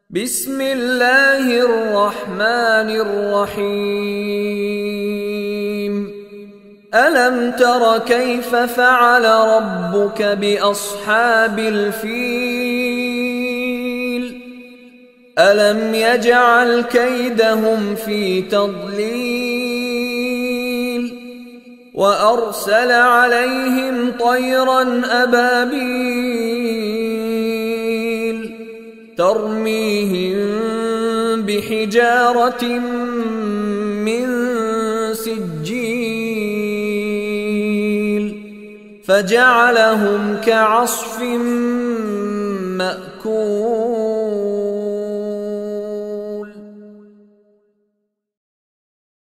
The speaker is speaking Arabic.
بسم الله الرحمن الرحيم ألم تر كيف فعل ربك بأصحاب الفيل ألم يجعل كيدهم في تضليل وأرسل عليهم طيرا أبابيل ترميهم بحجارة من سجيل فجعلهم كعصف مأكول.